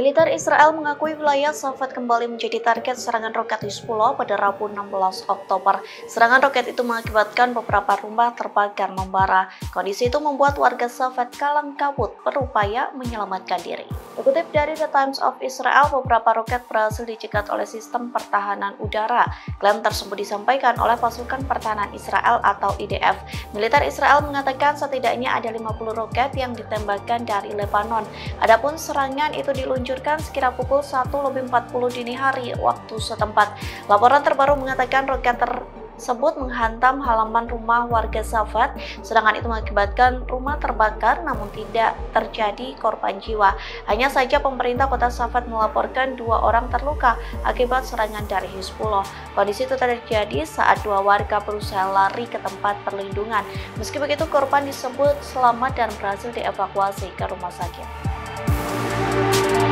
Militer Israel mengakui wilayah Safed kembali menjadi target serangan roket Hizbullah pada Rabu 16 Oktober. Serangan roket itu mengakibatkan beberapa rumah terbakar membara. Kondisi itu membuat warga Safed kalang kabut berupaya menyelamatkan diri. Dikutip dari The Times of Israel, beberapa roket berhasil dicegat oleh sistem pertahanan udara. Klaim tersebut disampaikan oleh pasukan pertahanan Israel atau IDF. Militer Israel mengatakan setidaknya ada 50 roket yang ditembakkan dari Lebanon. Adapun serangan itu diluncurkan sekira pukul 1:40 dini hari waktu setempat. Laporan terbaru mengatakan roket tersebut menghantam halaman rumah warga Safed, sedangkan itu mengakibatkan rumah terbakar namun tidak terjadi korban jiwa. Hanya saja pemerintah kota Safed melaporkan 2 orang terluka akibat serangan dari Hizbullah. Kondisi itu terjadi saat 2 warga berusaha lari ke tempat perlindungan. Meski begitu, korban disebut selamat dan berhasil dievakuasi ke rumah sakit.